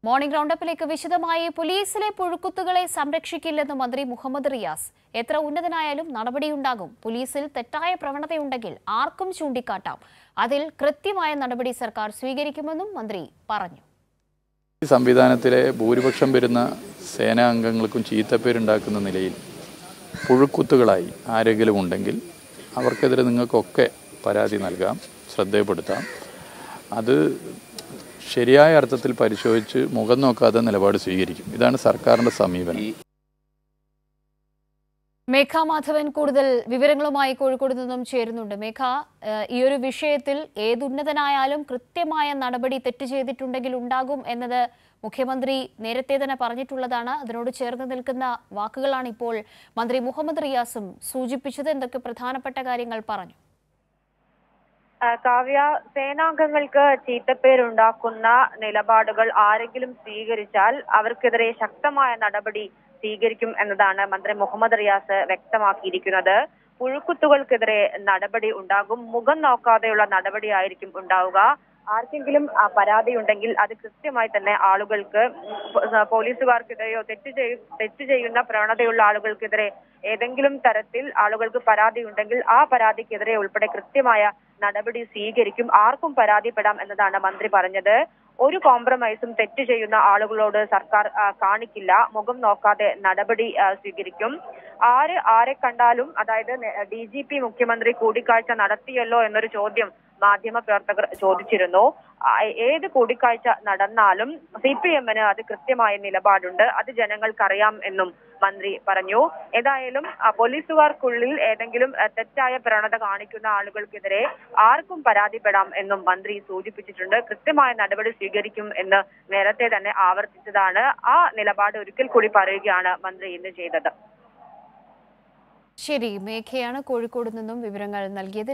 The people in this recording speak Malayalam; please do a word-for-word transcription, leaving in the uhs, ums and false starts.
മോർണിംഗ് റൗണ്ടപ്പിലേക്ക് വിശദമായി പോലീസിലെ പുഴുക്കുത്തുകളെ സംരക്ഷിക്കില്ലെന്ന് മന്ത്രി മുഹമ്മദ് റിയാസ്. എത്ര ഉന്നതനായാലും നടപടിയുണ്ടാകും. പോലീസിൽ തെറ്റായ പ്രവണതയുണ്ടെങ്കിൽ ആർക്കും ചൂണ്ടിക്കാട്ടാം. അതിൽ കൃത്യമായ നടപടി സർക്കാർ സ്വീകരിക്കുമെന്നും മന്ത്രി പറഞ്ഞു. ഈ സംവിധാനത്തിലെ ഭൂരിപക്ഷം വരുന്ന സേനാ അംഗങ്ങൾക്കും ചീത്തപ്പേരുണ്ടാക്കുന്ന നിലയിൽ പുഴുക്കുത്തുകളായി ആരെങ്കിലും ഉണ്ടെങ്കിൽ അവർക്കെതിരെ നിങ്ങൾക്കൊക്കെ പരാതി നൽകാം, ശ്രദ്ധയപ്പെടുത്താം. അത് ശരിയായ അർത്ഥത്തിൽ പരിശോധിച്ച് മുഖം നോക്കാതെ നിലപാട് സ്വീകരിക്കും. ഇതാണ് സർക്കാരിൻ്റെ സമീപനം. മേഘ മാധവൻ കൂടുതൽ വിവരങ്ങളുമായി കോഴിക്കോട് നിന്നും ചേരുന്നുണ്ട്. മേഘ, ഈ ഒരു വിഷയത്തിൽ ഏതുന്നതനായാലും കൃത്യമായ നടപടി തെറ്റ് ചെയ്തിട്ടുണ്ടെങ്കിൽ ഉണ്ടാകും എന്നത് മുഖ്യമന്ത്രി നേരത്തെ തന്നെ പറഞ്ഞിട്ടുള്ളതാണ്. അതിനോട് ചേർന്ന് നിൽക്കുന്ന വാക്കുകളാണ് ഇപ്പോൾ മന്ത്രി മുഹമ്മദ് റിയാസും സൂചിപ്പിച്ചത്. എന്തൊക്കെ പ്രധാനപ്പെട്ട കാര്യങ്ങൾ പറഞ്ഞു? കാവ്യ, സേനാംഗങ്ങൾക്ക് ചീത്തപ്പേരുണ്ടാക്കുന്ന നിലപാടുകൾ ആരെങ്കിലും സ്വീകരിച്ചാൽ അവർക്കെതിരെ ശക്തമായ നടപടി സ്വീകരിക്കും എന്നതാണ് മന്ത്രി മുഹമ്മദ് റിയാസ് വ്യക്തമാക്കിയിരിക്കുന്നത്. പുഴുക്കുത്തുകൾക്കെതിരെ നടപടി ഉണ്ടാകും. മുഖം നോക്കാതെയുള്ള നടപടിയായിരിക്കും ഉണ്ടാവുക. ആർക്കെങ്കിലും പരാതി ഉണ്ടെങ്കിൽ അത് കൃത്യമായി തന്നെ ആളുകൾക്ക്, പോലീസുകാർക്കെതിരെയോ തെറ്റ് ചെയ്യ തെറ്റ് ചെയ്യുന്ന പ്രവണതയുള്ള ആളുകൾക്കെതിരെ ഏതെങ്കിലും തരത്തിൽ ആളുകൾക്ക് പരാതി ഉണ്ടെങ്കിൽ ആ പരാതിക്കെതിരെ ഉൾപ്പെടെ കൃത്യമായ നടപടി സ്വീകരിക്കും. ആർക്കും പരാതിപ്പെടാം എന്നതാണ് മന്ത്രി പറഞ്ഞത്. ഒരു കോംപ്രമൈസും തെറ്റ് ചെയ്യുന്ന ആളുകളോട് സർക്കാർ കാണിക്കില്ല. മുഖം നോക്കാതെ നടപടി സ്വീകരിക്കും. ആര് ആരെ കണ്ടാലും, അതായത് ഡി ജി പി മുഖ്യമന്ത്രി കൂടിക്കാഴ്ച നടത്തിയല്ലോ എന്നൊരു ചോദ്യം മാധ്യമ പ്രവർത്തകർ ചോദിച്ചിരുന്നു. ഏത് കൂടിക്കാഴ്ച നടന്നാലും സി പി എമ്മിന് അത് കൃത്യമായ നിലപാടുണ്ട്. അത് ജനങ്ങൾക്കറിയാം എന്നും മന്ത്രി പറഞ്ഞു. ഏതായാലും പോലീസുകാർക്കുള്ളിൽ ഏതെങ്കിലും തെറ്റായ പ്രവണത കാണിക്കുന്ന ആളുകൾക്കെതിരെ ആർക്കും പരാതിപ്പെടാം എന്നും മന്ത്രി സൂചിപ്പിച്ചിട്ടുണ്ട്. കൃത്യമായ നടപടി സ്വീകരിക്കും എന്ന് നേരത്തെ തന്നെ ആവർത്തിച്ചതാണ്. ആ നിലപാട് ഒരിക്കൽ കൂടി പറയുകയാണ് മന്ത്രി ഇന്ന് ചെയ്തത്. ശരി, മേഘയാണ് കോഴിക്കോട് നിന്നും വിവരങ്ങൾ നൽകിയത്.